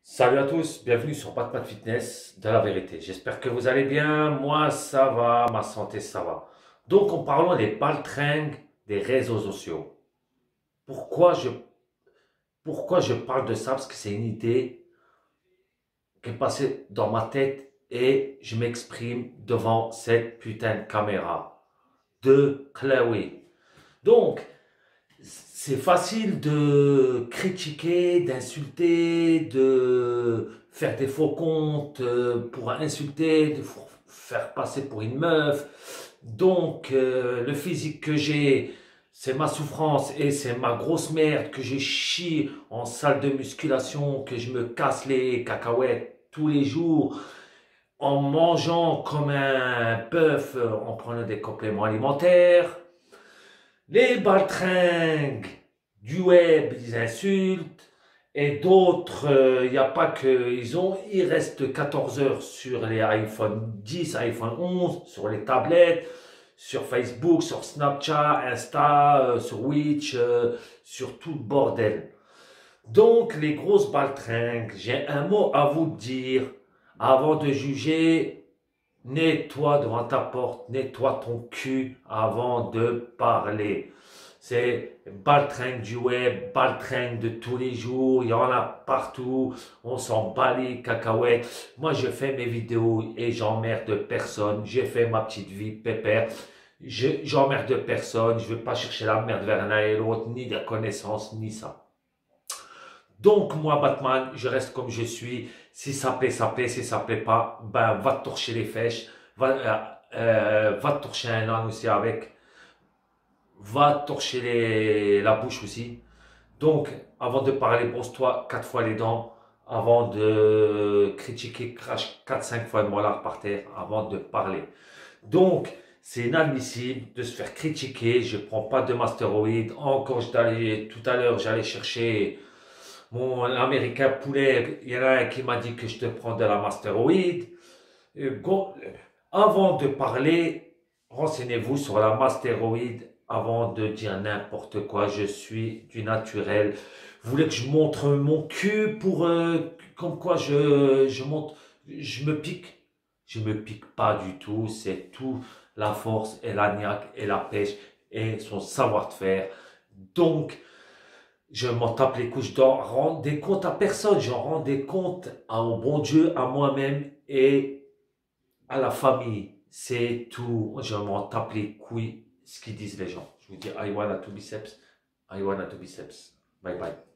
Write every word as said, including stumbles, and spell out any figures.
Salut à tous, bienvenue sur Batman Fitness de la vérité. J'espère que vous allez bien. Moi, ça va, ma santé, ça va. Donc, en parlant des baltringues des réseaux sociaux. Pourquoi je, pourquoi je parle de ça? Parce que c'est une idée qui est passée dans ma tête et je m'exprime devant cette putain de caméra de Chloé. Donc, c'est facile de critiquer, d'insulter, de faire des faux comptes euh, pour insulter, de faire passer pour une meuf. Donc, euh, le physique que j'ai, c'est ma souffrance et c'est ma grosse merde que je chie en salle de musculation, que je me casse les cacahuètes tous les jours en mangeant comme un bœuf, euh, en prenant des compléments alimentaires. Les baltringues du web, ils insultent. Et d'autres, il euh, n'y a pas que, ils ont, il reste quatorze heures sur les iPhone dix, iPhone onze, sur les tablettes, sur Facebook, sur Snapchat, Insta, euh, sur Twitch, euh, sur tout le bordel. Donc, les grosses baltringues, j'ai un mot à vous dire avant de juger. Nettoie devant ta porte, nettoie ton cul avant de parler. C'est baltringue du web, baltringue de tous les jours, il y en a partout, on s'en bat les cacahuètes. Moi, je fais mes vidéos et j'emmerde personne. J'ai fait ma petite vie pépère. J'emmerde personne, je ne vais pas chercher la merde vers l'un et l'autre, ni la connaissance, ni ça. Donc, moi, Batman, je reste comme je suis. Si ça plaît, ça plaît. Si ça plaît pas, ben, va te torcher les fesses. Va, euh, euh, va te torcher un âne aussi avec. Va te torcher les, la bouche aussi. Donc, avant de parler, brosse-toi quatre fois les dents. Avant de critiquer, crache quatre cinq fois le molar par terre. Avant de parler. Donc, c'est inadmissible de se faire critiquer. Je prends pas de mastéroïdes. Encore, tout à l'heure, j'allais chercher mon américain poulet, il y en a un qui m'a dit que je te prends de la mastéroïde. Avant de parler, renseignez-vous sur la mastéroïde avant de dire n'importe quoi. Je suis du naturel. Vous voulez que je montre mon cul pour euh, comme quoi je, je monte, je me pique? Je me pique pas du tout. C'est tout la force et la niaque et la pêche et son savoir-faire. Donc, je m'en tape les couches, je n'en rends des comptes à personne, j'en rends des comptes au bon Dieu, à moi-même et à la famille. C'est tout. Je m'en tape les couilles, ce qu'ils disent les gens. Je vous dis, I wanna to biceps, I wanna to biceps. Bye bye.